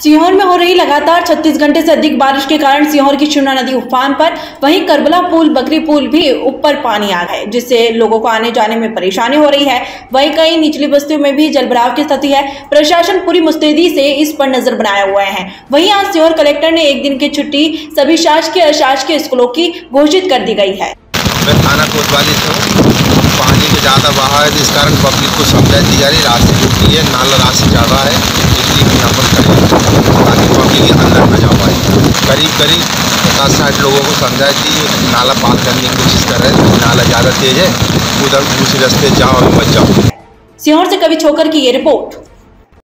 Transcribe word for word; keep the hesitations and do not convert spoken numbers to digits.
सीहोर में हो रही लगातार छत्तीस घंटे से अधिक बारिश के कारण सीहोर की शिवना नदी उफान पर, वहीं करबला पुल, बकरी पुल भी ऊपर पानी आ गए, जिससे लोगों को आने जाने में परेशानी हो रही है। वहीं कई निचली बस्तियों में भी जलभराव की स्थिति है। प्रशासन पूरी मुस्तैदी से इस पर नजर बनाए हुए हैं। वहीं आज सीहोर कलेक्टर ने एक दिन की छुट्टी सभी शासकीय अशासकीय स्कूलों की घोषित कर दी गई है। मैं थाना कोतवाली से हूँ। पानी के ज़्यादा बहाव है, जिस कारण पब्लिक को समझाई दी जा रही है। रास्ते रुकी है, नाला रास्ते ज़्यादा है, इसलिए यहाँ पर खड़े ताकि पब्लिक अंदर न जा पाए। करीब करीब पचास साठ लोगों को समझाई थी, नाला पार करने की कोशिश कर रहे हैं। नाला ज़्यादा तेज है, उधर दूसरे रास्ते जाओ और मत जाओ। सीहोर से कवि छोकर की ये रिपोर्ट।